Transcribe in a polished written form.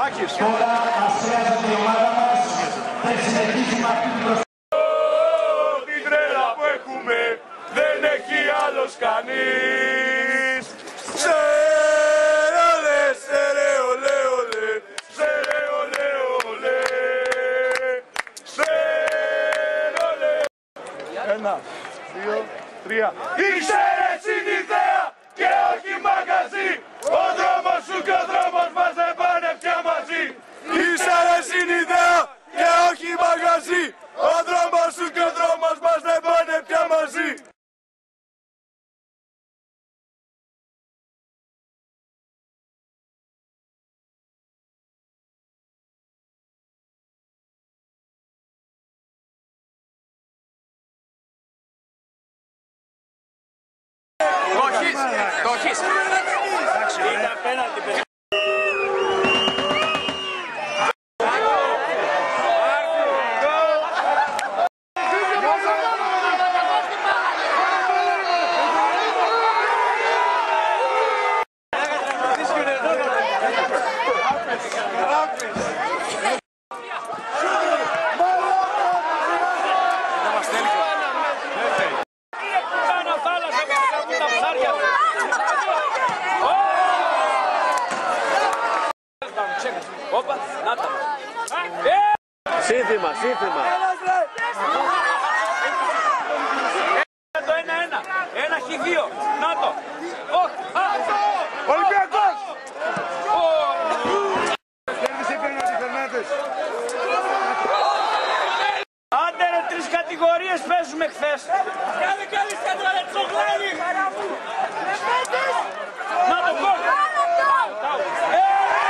Τώρα μας χρειάζεται η ομάδα μας. Δεν συνεχίζουμε αυτή την προσπάθεια. Την τρέλα που έχουμε δεν έχει άλλος κανείς. Σερεολέ, σερεολέ, ολέ, σερεολέ, ολέ, σερεολέ. 1, 2, 3. Ήξερες είναι ιδέα και όχι μαγαζί. Ο δρόμος σου και ο δρόμος μας δεν πάνε πια μαζί. Ήξερες είναι ιδέα και όχι μαγαζί. Ο δρόμος σου και ο δρόμος μας δεν πάνε πια μαζί. Το έχεις. Ήταν πέναλτι. Κάνα θάλασσα, τα ψάρια.